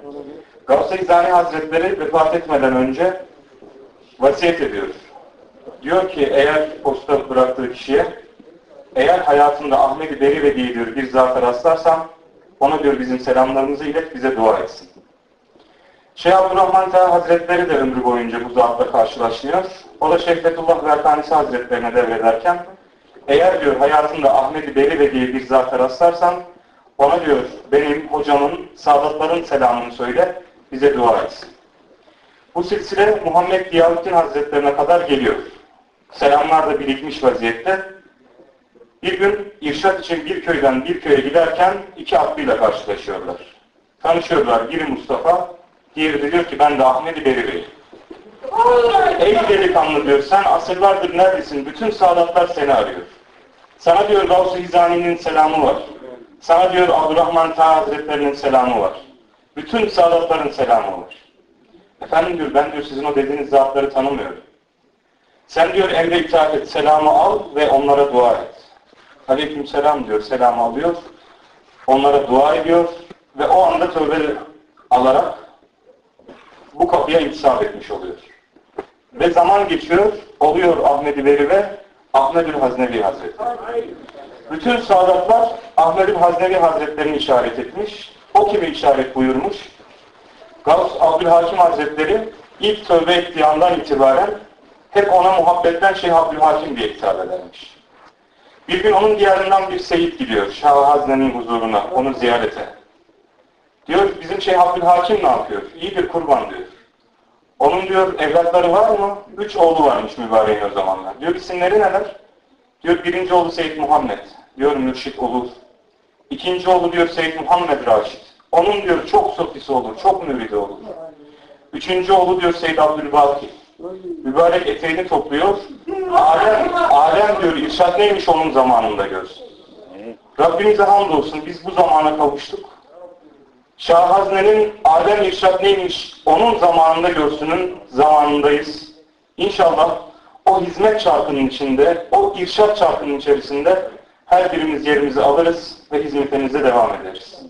Gavs-ı Hizani Hazretleri vefat etmeden önce vasiyet ediyor. Diyor ki eğer posta bıraktığı kişiye, eğer hayatında Ahmet-i Beri diye diyor bir zata rastlarsam ona diyor bizim selamlarımızı ilet, bize dua etsin. Şeyh Abdurrahman Taha Hazretleri de ömrü boyunca bu zatla karşılaşmıyor. O da Şeyh Fethullah Verkanisi Hazretlerine devrederken eğer diyor hayatında Ahmet-i Beri diye bir zata rastlarsan ona diyor benim hocamın, sadatların selamını söyle, bize dua etsin. Bu silsile Muhammed Diyavuddin Hazretlerine kadar geliyor. Selamlar da birikmiş vaziyette. Bir gün irşat için bir köyden bir köye giderken iki atlıyla karşılaşıyorlar. Tanışıyorlar. Biri Mustafa, diğeri de diyor ki ben de Ahmet-i Beri Bey. Ey delikanlı diyor, sen asırlardır neredesin? Bütün saadatlar seni arıyor. Sana diyor Gavs-ı Hizani'nin selamı var. Sana diyor Abdurrahman Taha Hazretlerinin selamı var. Bütün saadatların selamı var. Efendim diyor, ben diyor sizin o dediğiniz zatları tanımıyorum. Sen diyor emre itaat et, selamı al ve onlara dua et. Aleykümselam diyor, selamı alıyor. Onlara dua ediyor ve o anda tövbe alarak bu kapıya intisap etmiş oluyor. Ve zaman geçiyor, oluyor Ahmet-i Beri ve Ahmed-ül Haznevi Hazretleri. Bütün saadatlar Ahmed-ül Haznevi Hazretlerini işaret etmiş. O kimi işaret buyurmuş? Gavs Abdülhakim Hazretleri ilk tövbe ettiği andan itibaren hep ona muhabbetten Şeyh Abdülhakim diye hitap edermiş. Bir gün onun diyarından bir seyit gidiyor Şah-ı Hazne'nin huzuruna, onu ziyarete. Diyor bizim Şeyh Abdülhakim ne yapıyor? İyidir kurban diyor. Onun diyor evlatları var mı? 3 oğlu varmış mübareğin o zamanlar. Diyor isimleri neler? Diyor birinci oğlu Seyyid Muhammed. Diyor Mürşit olur. İkinci oğlu diyor Seyyid Muhammed Raşid. Onun diyor çok sofisi olur, çok müridi olur. Üçüncü oğlu diyor Seyyid Abdülbaki. Mübarek eteğini topluyor. Alem diyor irşad neymiş onun zamanında görsün. Rabbimize hamdolsun biz bu zamana kavuştuk. Şah Hazne'nin alem irşad neymiş onun zamanında görsünün zamanındayız. İnşallah o hizmet çarkının içinde, o irşad çarkının içerisinde her birimiz yerimizi alırız ve hizmetimize devam ederiz.